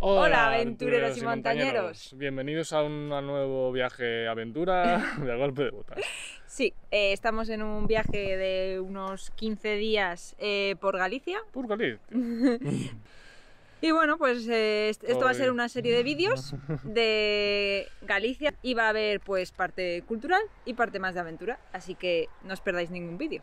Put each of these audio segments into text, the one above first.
Hola aventureros y montañeros. Bienvenidos a un nuevo viaje aventura de golpe de botas. Sí, estamos en un viaje de unos 15 días por Galicia. Por Galicia. Y bueno, pues esto va a ser una serie de vídeos de Galicia y va a haber pues parte cultural y parte más de aventura, así que no os perdáis ningún vídeo.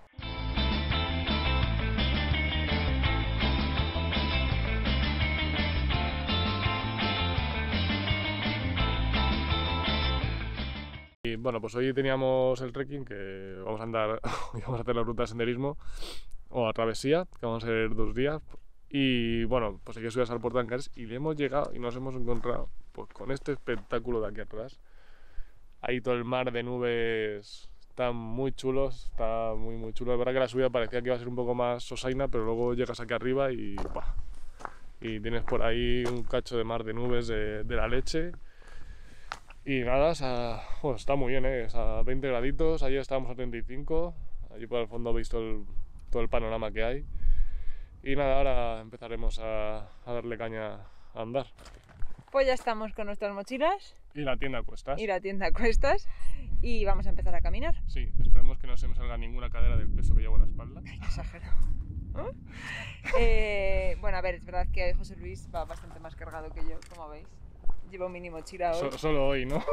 Y bueno, pues hoy teníamos el trekking, que vamos a andar, vamos a hacer la ruta de senderismo o a travesía, que vamos a hacer 2 días. Y bueno, pues hay que subir al Puerto de Ancares y le hemos llegado y nos hemos encontrado pues con este espectáculo de aquí atrás. Ahí todo el mar de nubes, están muy chulos, está muy chulo. Es verdad que la subida parecía que iba a ser un poco más sosaina, pero luego llegas aquí arriba y ¡buah! Y tienes por ahí un cacho de mar de nubes de la leche. Y nada, bueno, está muy bien, es a 20 graditos, ayer estábamos a 35, allí por el fondo veis todo el panorama que hay. Y nada, ahora empezaremos a darle caña a andar. Pues ya estamos con nuestras mochilas. Y la tienda a cuestas. Y vamos a empezar a caminar. Sí, esperemos que no se me salga ninguna cadera del peso que llevo en la espalda. Ay, qué exagerado. Bueno, a ver, es verdad que José Luis va bastante más cargado que yo, como veis. Llevo mini mochila hoy. Solo hoy, ¿no?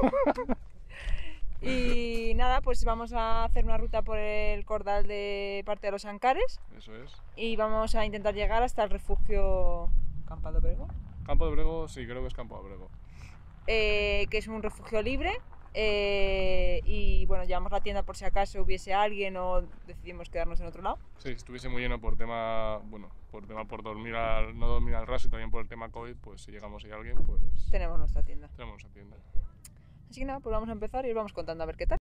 Y nada, pues vamos a hacer una ruta por el Cordal de parte de los Ancares. Eso es. Y vamos a intentar llegar hasta el refugio Campo de Brego. Campo de Brego, sí, creo que es Campo de Brego. Que es un refugio libre. Y bueno, llevamos la tienda por si acaso hubiese alguien o decidimos quedarnos en otro lado. Sí, estuviese muy lleno por dormir no dormir al raso y también por el tema COVID, pues si llegamos y hay alguien, pues tenemos nuestra tienda. Así que nada, pues vamos a empezar y os vamos contando a ver qué tal.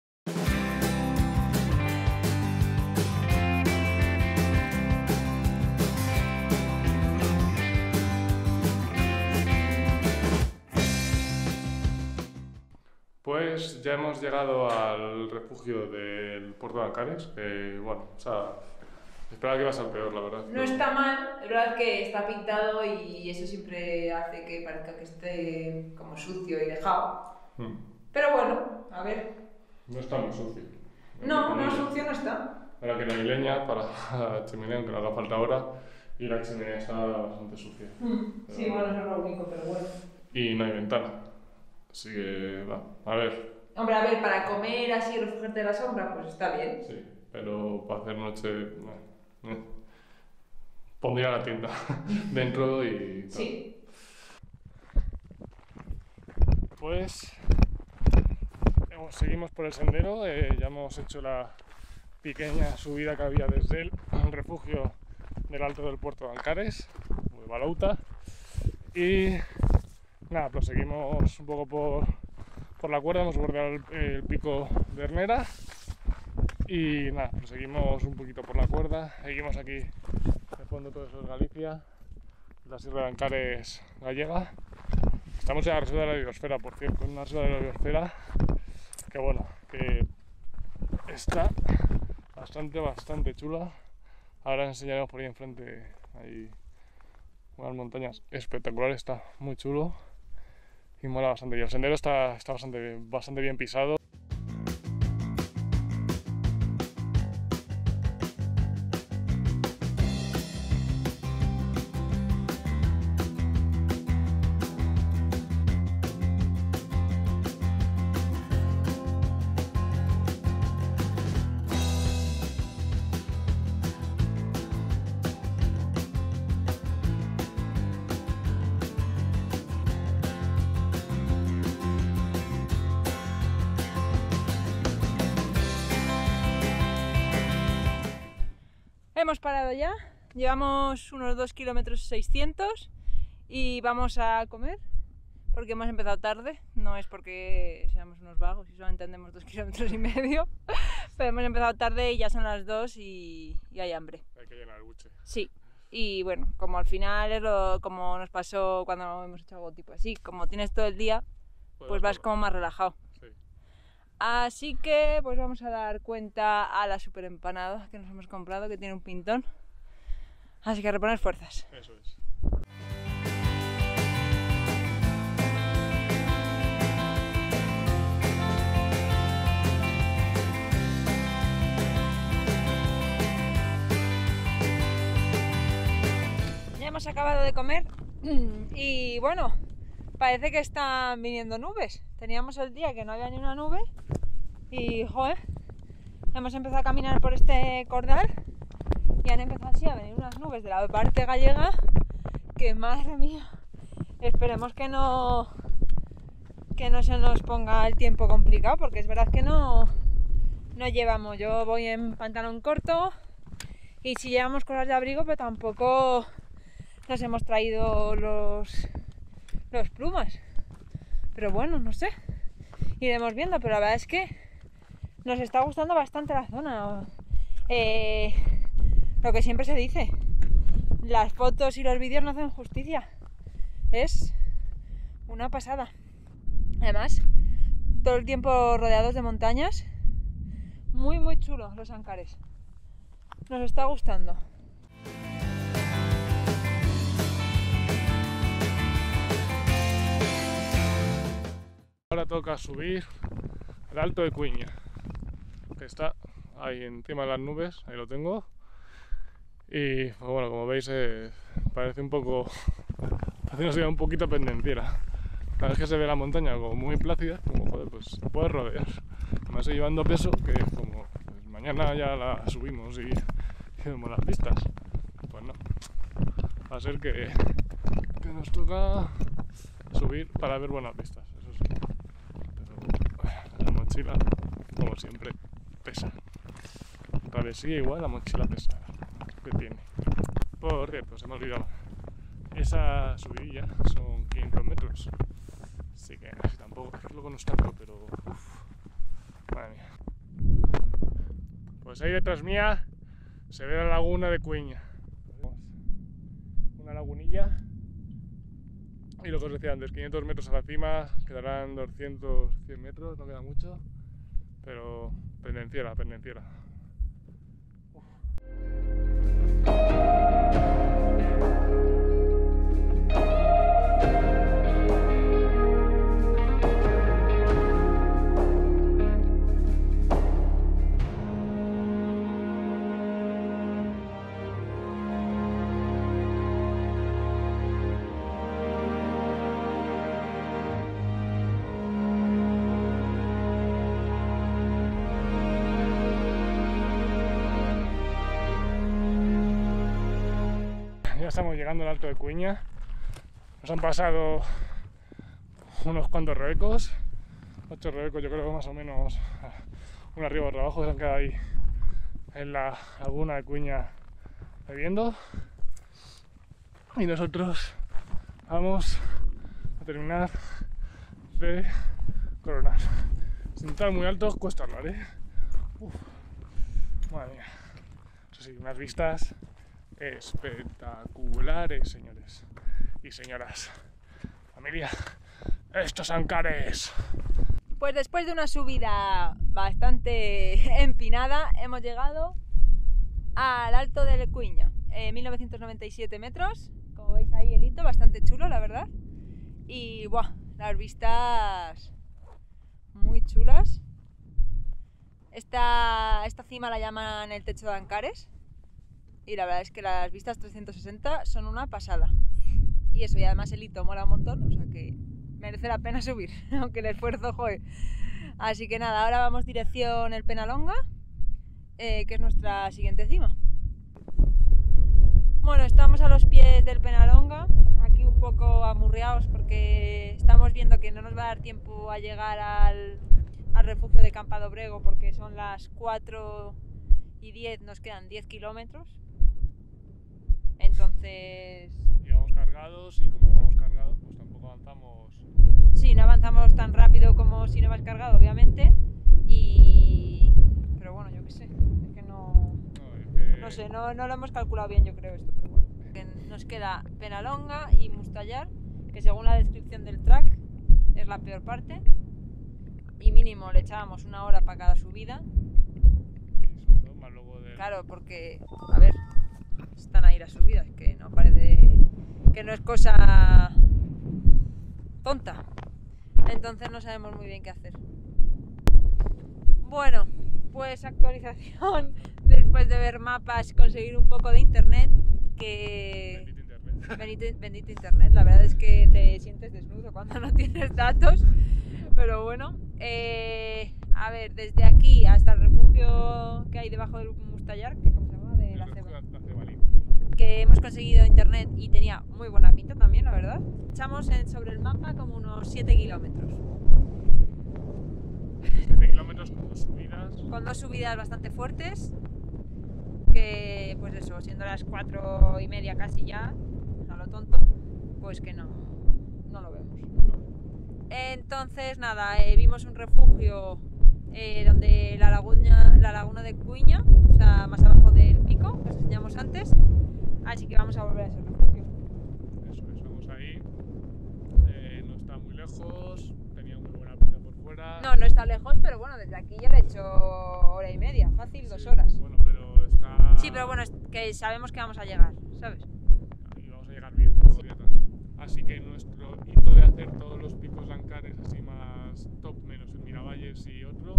Pues ya hemos llegado al refugio del Puerto de Ancares, que bueno, o sea, esperaba que iba a ser peor, la verdad. No está mal, es verdad que está pintado y eso siempre hace que parezca que esté como sucio y dejado. Pero bueno, a ver. No está muy sucio. No, sucio no está. Ahora que no hay leña para la chimenea, aunque no haga falta ahora, y la chimenea está bastante sucia. Sí, bueno, eso es lo único, pero bueno. Y no hay ventana. Así que, va, a ver. Hombre, a ver, para comer así y refugiarte de la sombra, pues está bien. Sí, pero para hacer noche, pondría la tienda dentro y tal. Sí. Pues seguimos por el sendero, ya hemos hecho la pequeña subida que había desde el refugio del Alto del Puerto de Ancares, de Balauta, y nada, pues seguimos un poco por la cuerda, hemos bordeado el pico de Hernera y nada, pues seguimos un poquito por la cuerda, seguimos aquí de fondo, todo eso es Galicia, la Sierra de Ancares gallega. Estamos en la reserva de la biosfera, por cierto, en una reserva de la biosfera que bueno, que está bastante chula. Ahora enseñaremos por ahí enfrente, hay unas montañas espectaculares, está muy chulo y mola bastante. Y el sendero está bastante bien pisado. Hemos parado ya, llevamos unos 2,6 kilómetros y vamos a comer porque hemos empezado tarde, no es porque seamos unos vagos y solamente andemos 2,5 kilómetros, pero hemos empezado tarde y ya son las 2 y hay hambre. Hay que llenar el buche. Sí, y bueno, como al final es como nos pasó cuando hemos hecho algo tipo así, como tienes todo el día, pues vas como más relajado. Sí. Así que pues vamos a dar cuenta a la super empanada que nos hemos comprado, que tiene un pintón. Así que a reponer fuerzas. Eso es. hemos acabado de comer y bueno, parece que están viniendo nubes. Teníamos el día que no había ni una nube y joder, hemos empezado a caminar por este cordal y han empezado así a venir unas nubes de la parte gallega que madre mía, esperemos que no se nos ponga el tiempo complicado, porque es verdad que no llevamos, yo voy en pantalón corto y si llevamos cosas de abrigo, pero tampoco nos hemos traído los plumas, pero bueno, no sé, iremos viendo, pero la verdad es que nos está gustando bastante la zona. Lo que siempre se dice, las fotos y los vídeos no hacen justicia, es una pasada. Además, todo el tiempo rodeados de montañas, muy muy chulos los Ancares, nos está gustando. Ahora toca subir al Alto de Cuiña, que está ahí encima de las nubes, ahí lo tengo. Y pues bueno, como veis parece un poco, parece un poquito pendenciera. Cada vez que se ve la montaña como muy plácida, como joder, pues puedes rodear. Además estoy llevando peso, que como pues, mañana ya la subimos y vemos las vistas. Pues no, va a ser que nos toca subir para ver buenas vistas, eso sí. Pero la mochila, como siempre, pesa. Travesía igual, la mochila pesa. Que tiene. Por cierto, se me ha olvidado. Esa subidilla son 500 metros. Así que así tampoco, es que luego no es tanto, pero uff, madre mía. Pues ahí detrás mía se ve la laguna de Cuiña. Una lagunilla. Y lo que os decía antes, 500 metros a la cima, quedarán 200, 100 metros, no queda mucho. Pero pendenciera, pendenciera. Ya estamos llegando al Alto de Cuiña. Nos han pasado unos cuantos rebecos, 8 rebecos, yo creo que más o menos, uno arriba y otro abajo, que se han quedado ahí en la laguna de Cuiña bebiendo. Y nosotros vamos a terminar de coronar. Sin estar muy altos cuesta hablar, Uf, madre mía. Eso sí, unas vistas espectaculares, señores y señoras. Familia, estos Ancares. Pues después de una subida bastante empinada, hemos llegado al Alto de Cuiña, 1997 metros, como veis ahí el hito, bastante chulo la verdad, y ¡buah! Las vistas muy chulas. Esta cima la llaman el techo de Ancares y la verdad es que las vistas 360 son una pasada. Y eso, y además el hito mola un montón, o sea que merece la pena subir, aunque el esfuerzo, joder. Así que nada, ahora vamos dirección el Penalonga, que es nuestra siguiente cima. Bueno, estamos a los pies del Penalonga, aquí un poco amurreados porque estamos viendo que no nos va a dar tiempo a llegar al refugio de Campadobrego porque son las 4:10, nos quedan 10 kilómetros. Entonces... Llevamos cargados y como vamos cargados pues tampoco avanzamos. Sí, no avanzamos tan rápido como si no vas cargado, obviamente. Pero bueno, yo qué sé, es que no sé, no lo hemos calculado bien yo creo esto, pero bueno. Nos queda Penalonga y Mustallar, que según la descripción del track es la peor parte. Y mínimo le echábamos 1 hora para cada subida. Y son 2 más luego de... Claro, porque, a ver, están ahí las subidas, que no parece... que no es cosa tonta. Entonces no sabemos muy bien qué hacer. Bueno, pues actualización después de ver mapas, conseguir un poco de internet, que... Bendito internet. Bendito internet, la verdad es que te sientes desnudo cuando no tienes datos, pero bueno. A ver, desde aquí hasta el refugio que hay debajo del Mustallar, que ¿cómo se llama? De la Ceba, que hemos conseguido internet y tenía muy buena pinta también, la verdad. Echamos sobre el mapa como unos 7 kilómetros. 7 kilómetros con 2 subidas. Con 2 subidas bastante fuertes, que pues eso, siendo las 4:30 casi ya, a lo tonto, pues que no lo vemos. Entonces nada, vimos un refugio donde la laguna de Cuiña, o sea, más abajo del pico, que os enseñamos antes, así que vamos a volver a ese refugio. Eso es, vamos ahí, no está muy lejos, tenía muy buena pinta por fuera. No está lejos, pero bueno, desde aquí ya le he hecho 1:30, fácil, 2 horas. Bueno, pero está... Sí, pero bueno, es que sabemos que vamos a llegar, ¿sabes? Y vamos a llegar bien, sí. Así que nuestro hito de hacer todos los picos de Ancares así más top, menos el Miravalles y otro,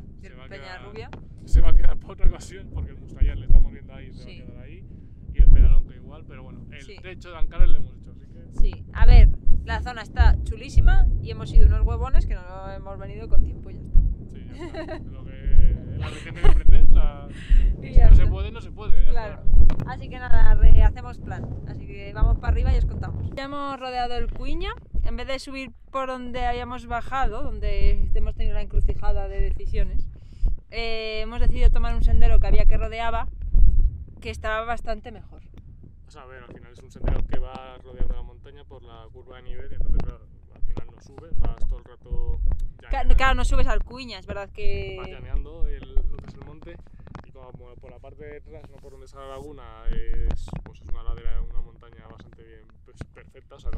se va a quedar para otra ocasión, porque el Mustallar le estamos viendo ahí, se va a quedar ahí, y el Penalonca igual, pero bueno, el techo de Ancares lo hemos hecho, así que... Sí, a ver, la zona está chulísima y hemos sido unos huevones que no hemos venido con tiempo y ya está. Sí, ya está, lo que la gente debe aprender, o sea, si no se puede, no se puede, ya claro. está. Así que nada, hacemos plan, así que vamos para arriba y os contamos. Ya hemos rodeado el Cuiña, en vez de subir por donde habíamos bajado, donde hemos tenido la encrucijada de decisiones, hemos decidido tomar un sendero que había que rodeaba, que estaba bastante mejor. O sea, a ver, al final es un sendero que va rodeando la montaña por la curva de nivel, y entonces claro, al final no subes, vas todo el rato... Claro, no subes al Cuiña, es verdad que... Vas llaneando lo que es el monte, y como por la parte de detrás, no por donde está la laguna, es una ladera, una montaña bastante bien, pues, perfecta, o sea, no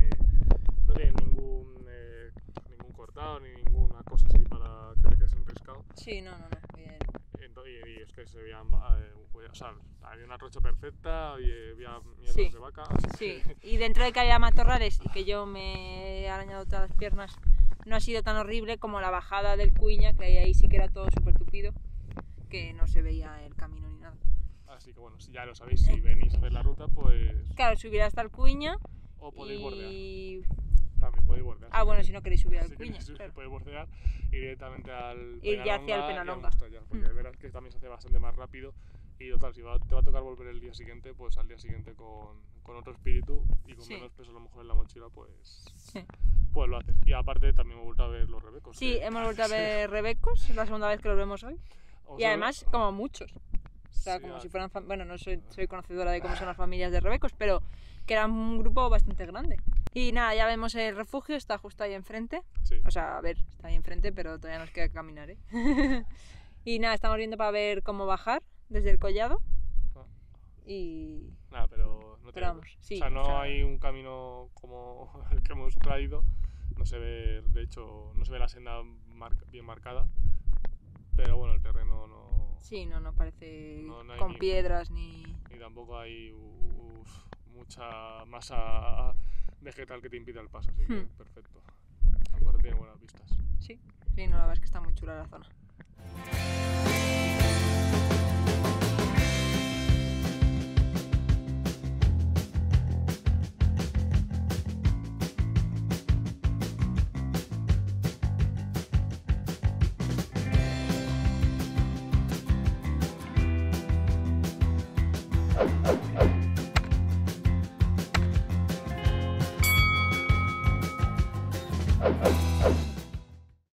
tiene ningún cortado ni ninguna cosa así para que te quedes enriscado. Sí, no, bien. Y es que se veían, o sea, había una rocha perfecta y había mierdas de vaca. Sí, y dentro de que había matorrales y que yo me he arañado todas las piernas, no ha sido tan horrible como la bajada del Cuiña, que ahí sí que era todo súper tupido, que no se veía el camino ni nada. Así que bueno, si ya lo sabéis, si venís a hacer la ruta, pues... Claro, subir hasta el Cuiña o podéis bordear. También podéis bordear. Ah, bueno, si no queréis subir al Cuiña. Claro. Podéis bordear y directamente al ir ya hacia el Penalonca. Porque verás que también se hace bastante más rápido y total, si te va a tocar volver el día siguiente, pues al día siguiente con otro espíritu y con menos peso a lo mejor en la mochila, pues lo haces. Y aparte también hemos vuelto a ver los rebecos. Sí, hemos vuelto a ver rebecos, es la segunda vez que los vemos hoy. Y además como muchos. O sea, como si fueran... Bueno, no soy conocedora de cómo son las familias de rebecos, pero que era un grupo bastante grande. Y nada, ya vemos el refugio, está justo ahí enfrente. Sí. O sea, a ver, está ahí enfrente, pero todavía nos queda caminar, ¿eh? Y nada, estamos viendo para ver cómo bajar desde el collado. Y... Nada, pero no vamos, sí, o sea, no hay un camino como el que hemos traído. No se ve, de hecho, no se ve la senda bien marcada. Pero bueno, el terreno no... Sí, no parece no con piedras ni... Ni tampoco hay mucha masa vegetal que te impida el paso, así que perfecto. Aparte tiene buenas vistas. Sí, no, la verdad es que está muy chula la zona.